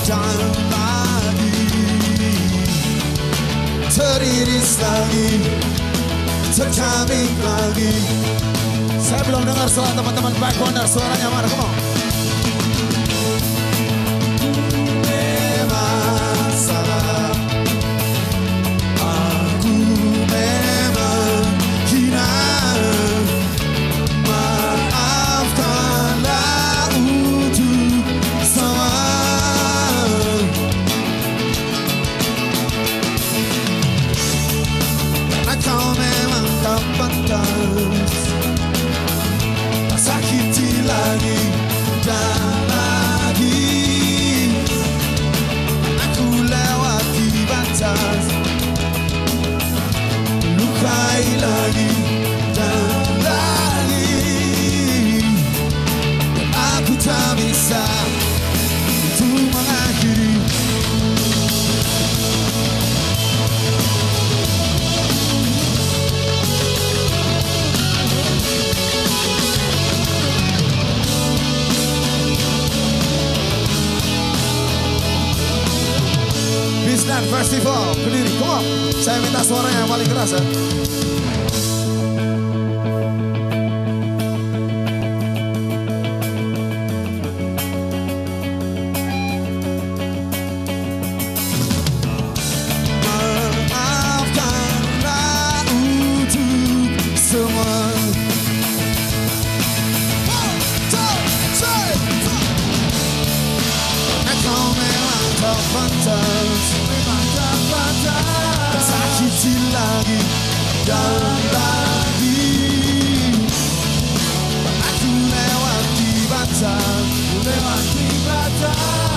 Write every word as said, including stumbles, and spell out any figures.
dan lagi teriris lagi, terkabing lagi. Saya belum dengar suara teman-teman back wonder, suaranya mana? Come on. Memang salah, aku memang hina. Maafkanlah untuk semua. Karena kau memang tak pantas sakiti lagi dan lagi. Aku lewati batas, lukai lagi dan lagi. Dan aku tak bisa untuk mengakhiri. Bisnan Festival Kediri, come on. Saya minta suara yang paling keras ya. Maafkanlah untuk semua. Kau memang tak pantas sakiti lagi dan lagi. Aku lewati batas, lewati batas.